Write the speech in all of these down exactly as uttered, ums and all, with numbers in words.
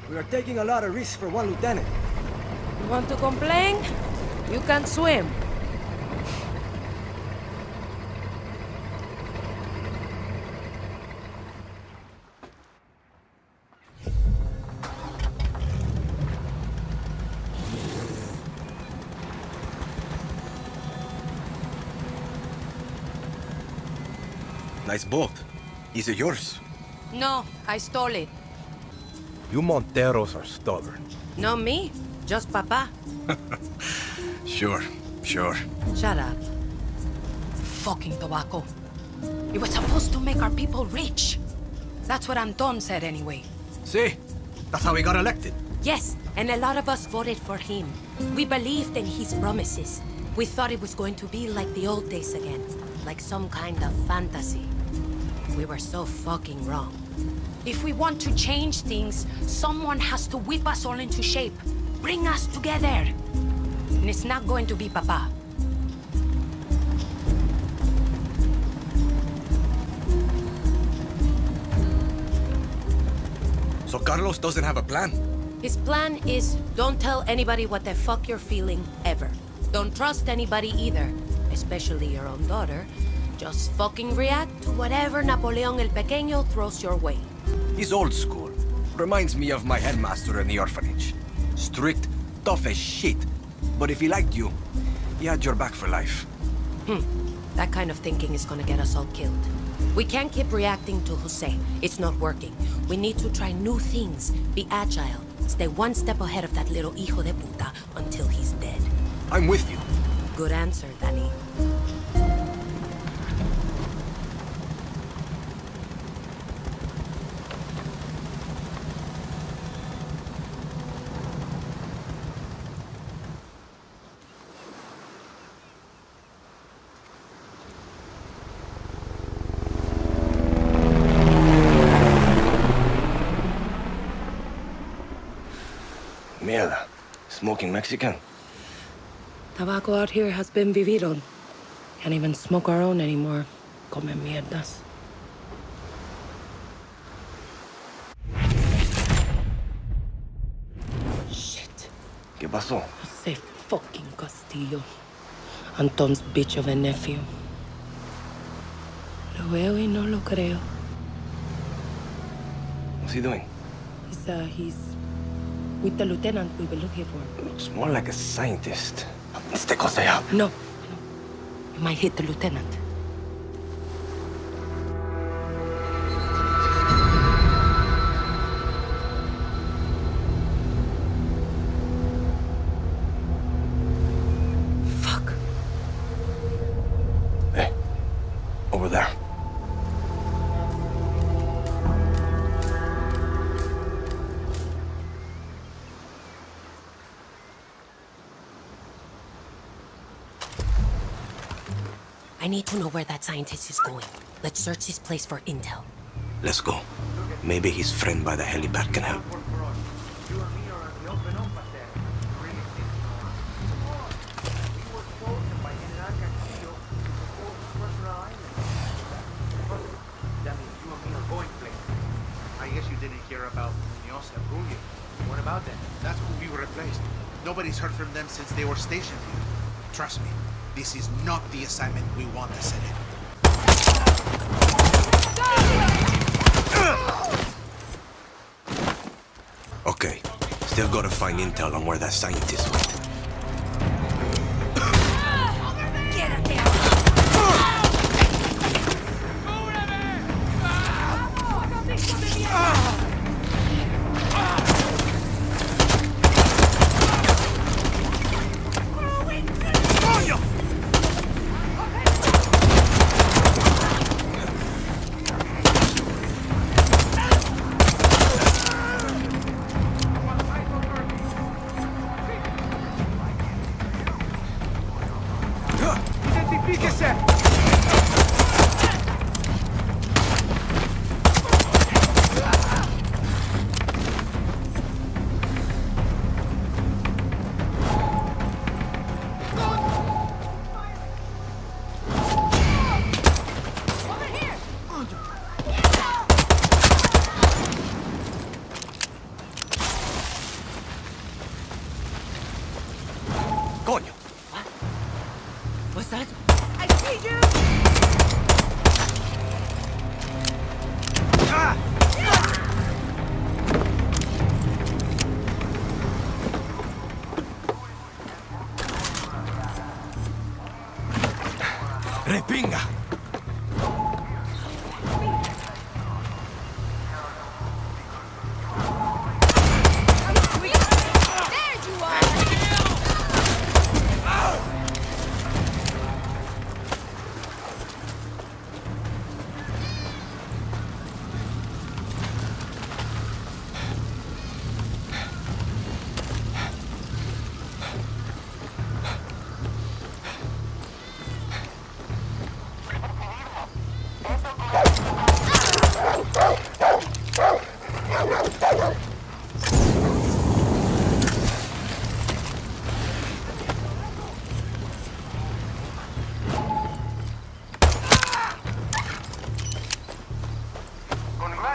We are taking a lot of risks for one lieutenant. You want to complain? You can't swim. Nice boat. Is it yours? No, I stole it. You Monteros are stubborn. Not me, just Papa. Sure, sure. Shut up. Fucking tobacco. It was supposed to make our people rich. That's what Anton said anyway. See? That's how he got elected. Yes, and a lot of us voted for him. We believed in his promises. We thought it was going to be like the old days again. Like some kind of fantasy. We were so fucking wrong. If we want to change things, someone has to whip us all into shape. Bring us together. And it's not going to be Papa. So Carlos doesn't have a plan? His plan is don't tell anybody what the fuck you're feeling, ever. Don't trust anybody either, especially your own daughter. Just fucking react to whatever Napoleon el Pequeño throws your way. He's old school. Reminds me of my headmaster in the orphanage. Strict, tough as shit. But if he liked you, he had your back for life. Hmm. That kind of thinking is gonna get us all killed. We can't keep reacting to Jose. It's not working. We need to try new things. Be agile. Stay one step ahead of that little hijo de puta until he's dead. I'm with you. Good answer, Danny. Mierda. Smoking Mexican? Tobacco out here has been vivido. Can't even smoke our own anymore. Come mierdas. Shit. ¿Qué pasó? Jose fucking Castillo. Anton's bitch of a nephew. Lo veo y no lo creo. What's he doing? He's, uh, he's with the lieutenant we were looking for. Looks more like a scientist. Este cosa ya. No, no. You might hit the lieutenant. Fuck. Hey, over there. I need to know where that scientist is going. Let's search this place for intel. Let's go. Maybe his friend by the helipad can help. I guess you didn't hear about Munoz and Rubio. What about them? That's who we replaced. Nobody's heard from them since they were stationed here. Trust me, this is not the assignment we want to set in. Okay, still gotta find intel on where that scientist went.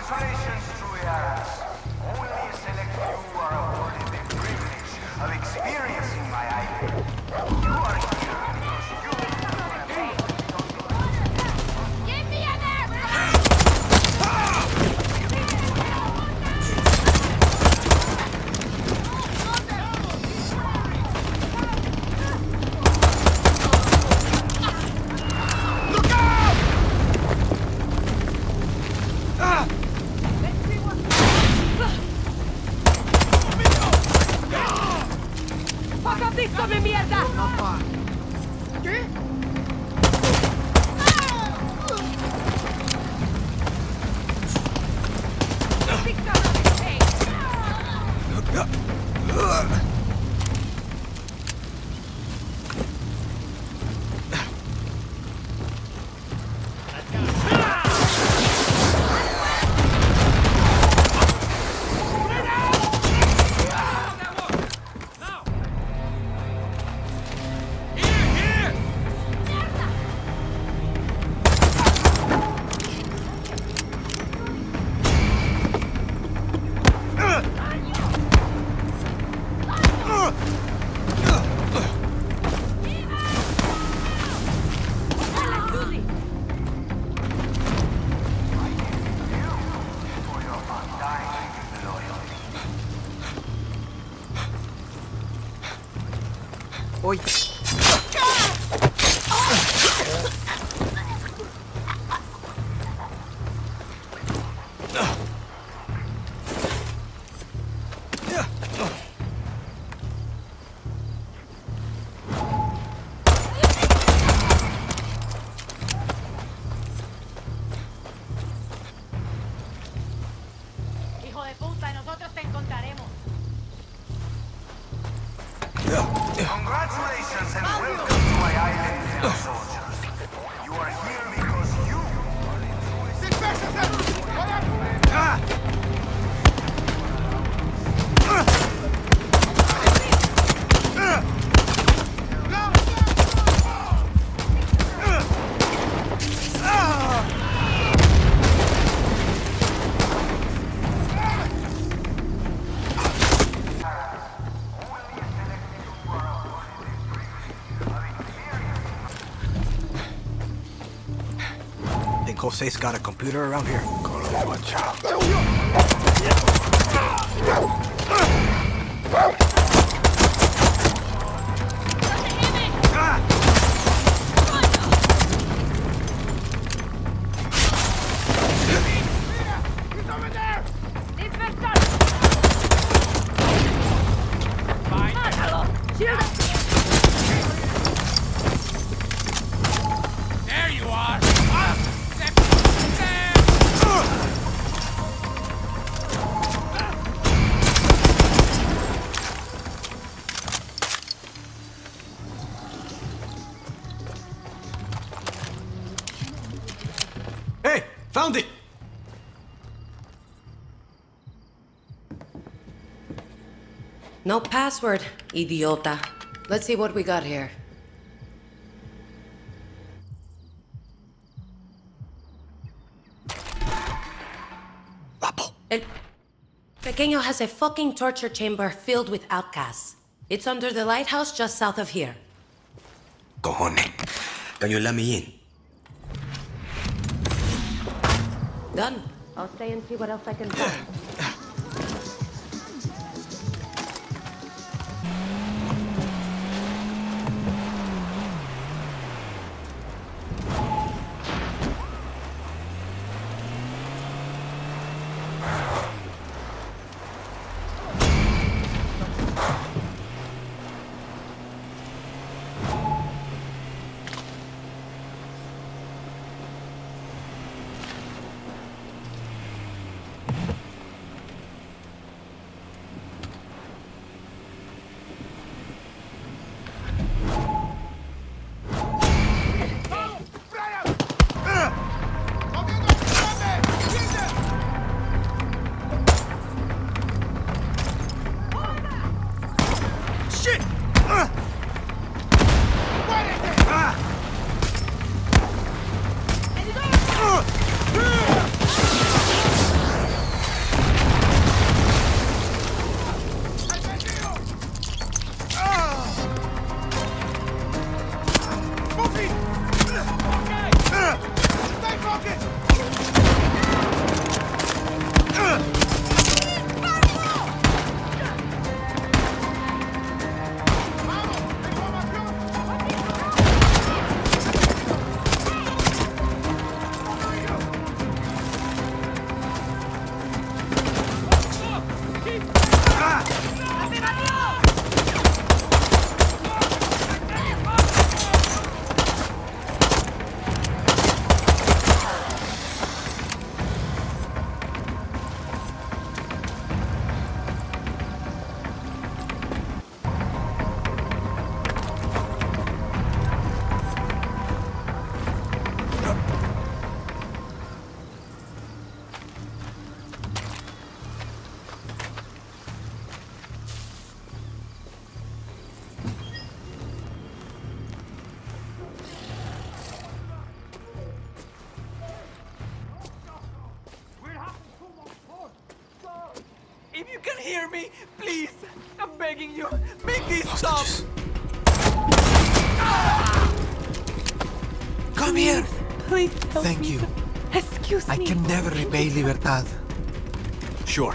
Congratulations, Truyas. Only a select few are awarded the privilege of experiencing my island. You are here because you Give me an ¡Come mierda! ¿Qué? Oi. Hijo de puta, nosotros te encontraremos. Congratulations and welcome to my island, fellow soldiers. You are here because you Think Jose's got a computer around here? Carlos, watch out. There you are! Hey! Found it! No password, idiota. Let's see what we got here. Lapo. El Pequeño has a fucking torture chamber filled with outcasts. It's under the lighthouse just south of here. Cojones. Can you let me in? Done. I'll stay and see what else I can find. hear me? Please, I'm begging you. Make this stop. Hostages. Come here. Please help Thank me. you. Excuse I me. can never repay Libertad. Sure.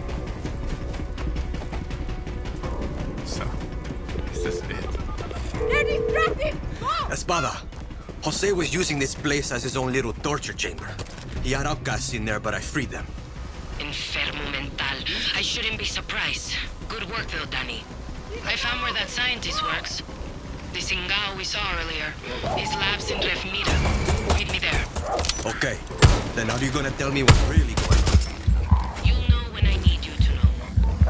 So, is this it? They're distracted! Go! Espada, Jose was using this place as his own little torture chamber. He had outcasts in there, but I freed them. Enfermo mental. I shouldn't be surprised. Good work, though, Danny. I found where that scientist works. The Singao we saw earlier. His lab's in Refmira. Meet me there. Okay, then how are you gonna tell me what's really going on? You'll know when I need you to know.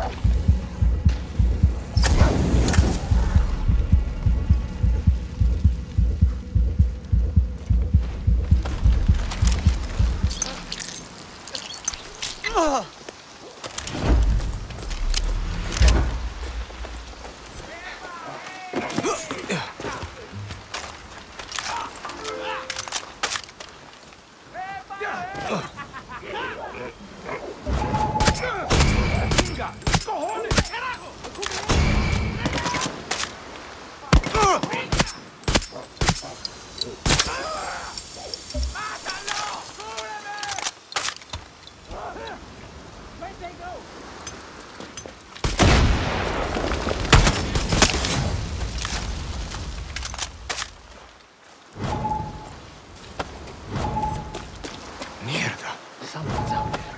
Mierda. Someone's out there.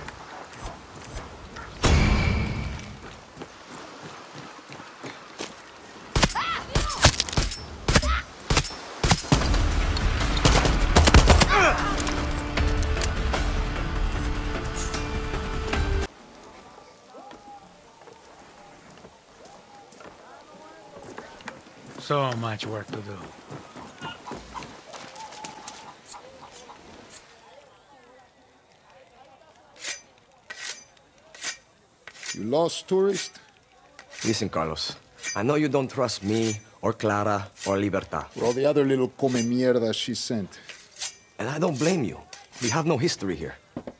So much work to do. You lost, tourist? Listen, Carlos. I know you don't trust me, or Clara, or Libertad. Well, the other little come mierda she sent. And I don't blame you. We have no history here.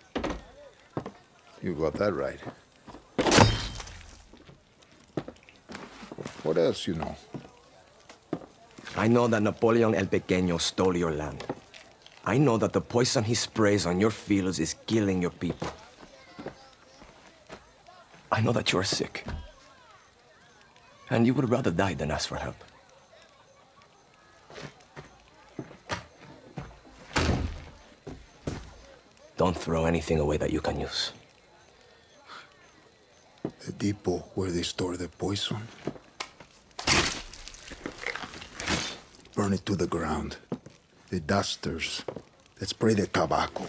You got that right. What else you know? I know that Napoleon El Pequeño stole your land. I know that the poison he sprays on your fields is killing your people. I know that you're sick. And you would rather die than ask for help. Don't throw anything away that you can use. The depot where they store the poison. Burn it to the ground. The dusters that spray the tobacco.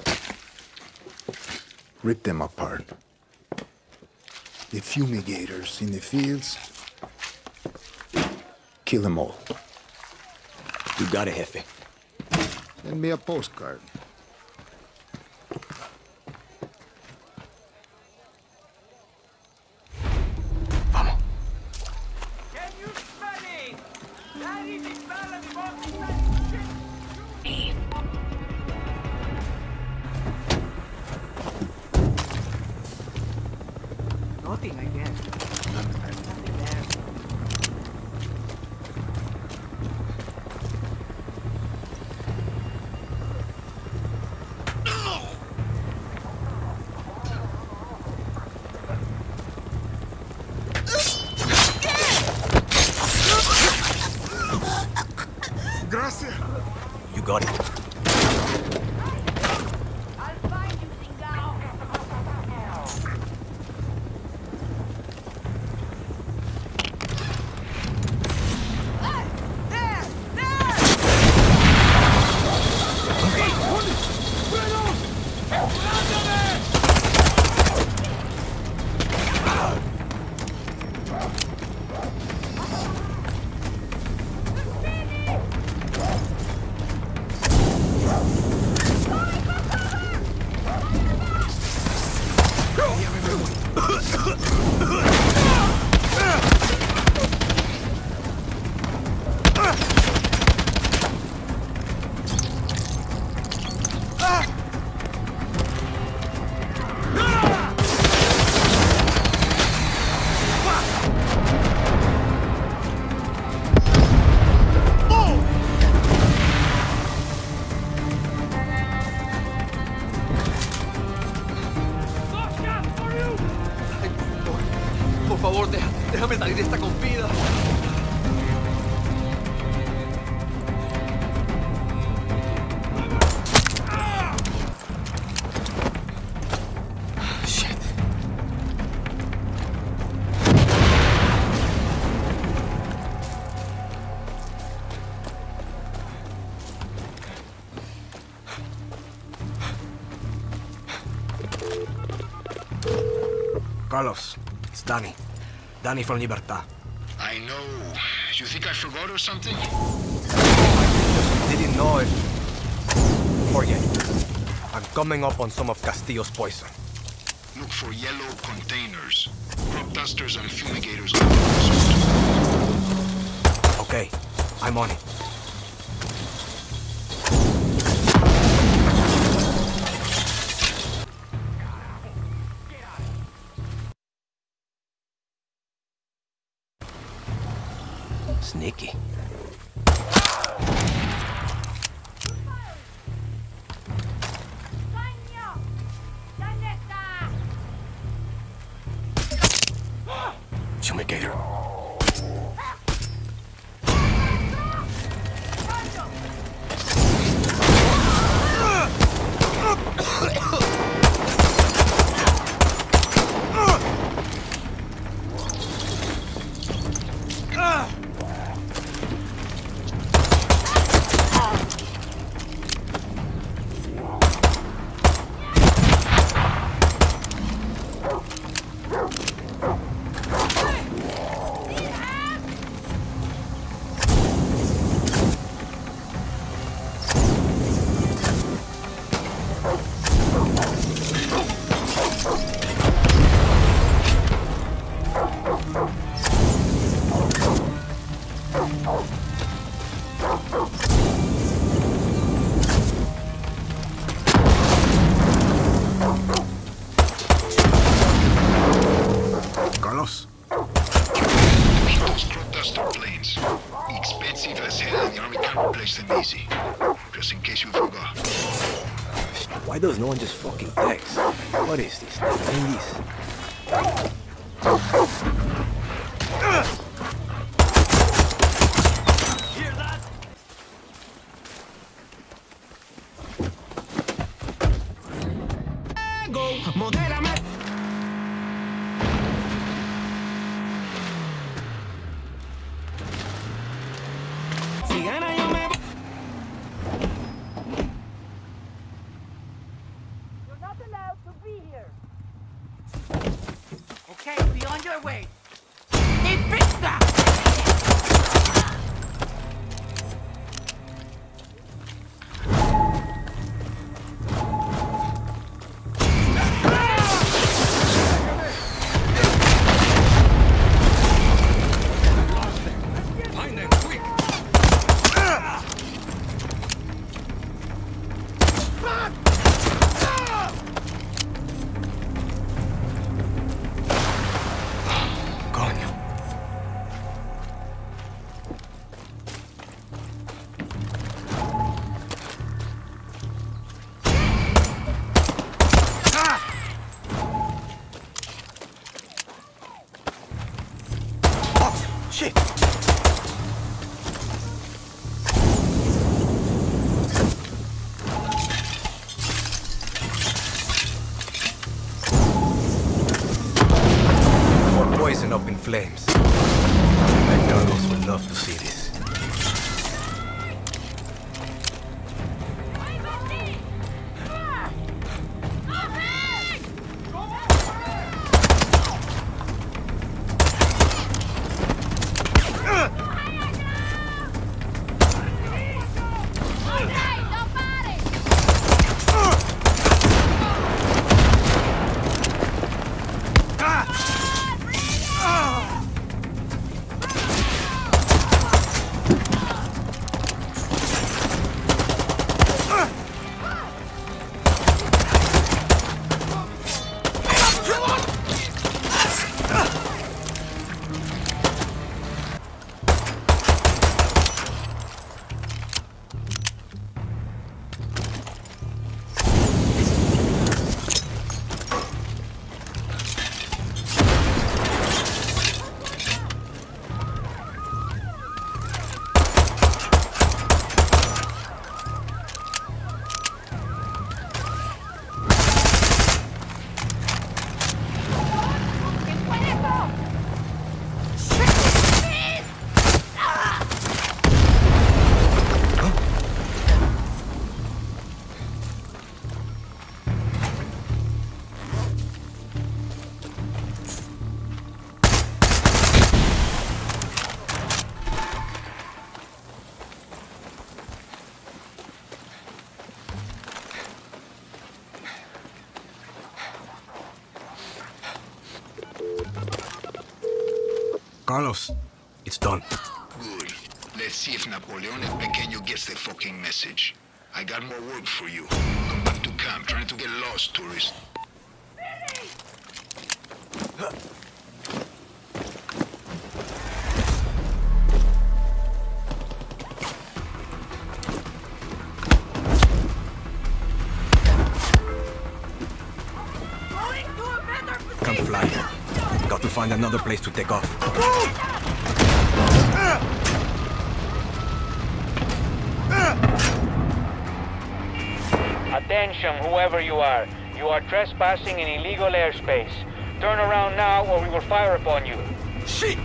Rip them apart. The fumigators in the fields. Kill them all. You got it, Jefe. Send me a postcard. Vamos. Can you smell it? That is the smell of the box. Nothing again. Nothing there. Gracias. You got it. I'll find you, Singao. favor, deja- déjame salir de esta con vida. Shit. Carlos, it's Danny. Danny from Libertad. I know. You think I forgot or something? Didn't know if... Forget. I'm coming up on some of Castillo's poison. Look for yellow containers. Crop dusters and fumigators. Okay, I'm on it. Sneaky. Fumigator. Carlos? Those crop duster planes. Expensive as hell, and the army can't replace them easy. Just in case you forgot. Why does no one just fucking text? What is this? nineties? You're not allowed to be here. Okay, be on your way. Find them, quick! Coño. Oh, shit! More poison up in flames. I know those would love to see this. Carlos, it's done. Good. Let's see if Napoleon El Pequeño gets the fucking message. I got more work for you. Come back to camp, trying to get lost, tourist. Can't fly. Got to find another place to take off. Attention, whoever you are. You are trespassing in illegal airspace. Turn around now or we will fire upon you. Shit!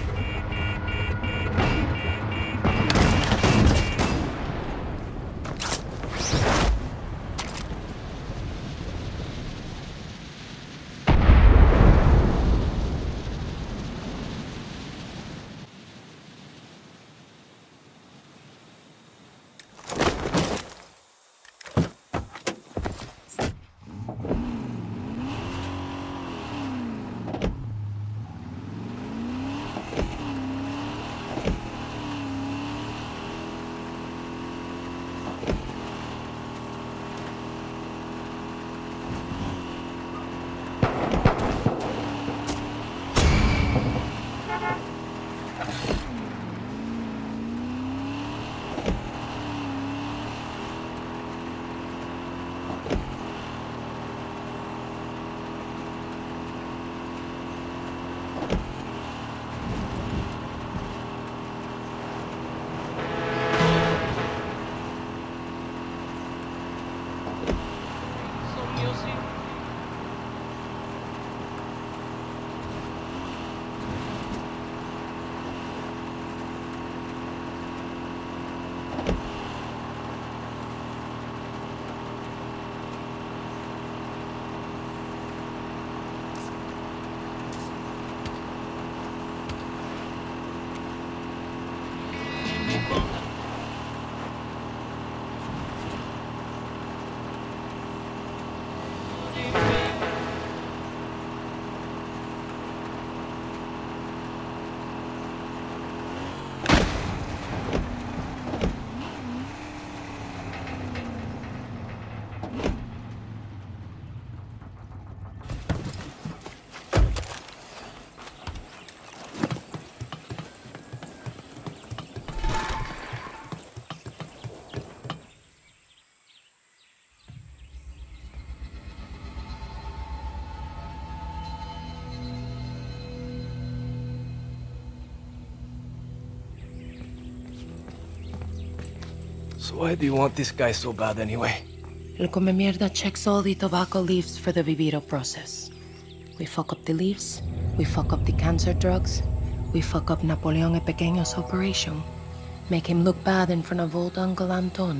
So why do you want this guy so bad anyway? El come mierda checks all the tobacco leaves for the viviro process. We fuck up the leaves, we fuck up the cancer drugs, we fuck up Napoleon El Pequeño's operation. Make him look bad in front of old Uncle Anton.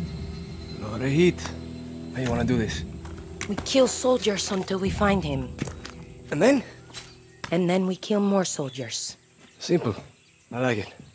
Lot of heat. How you wanna do this? We kill soldiers until we find him. And then? And then we kill more soldiers. Simple. I like it.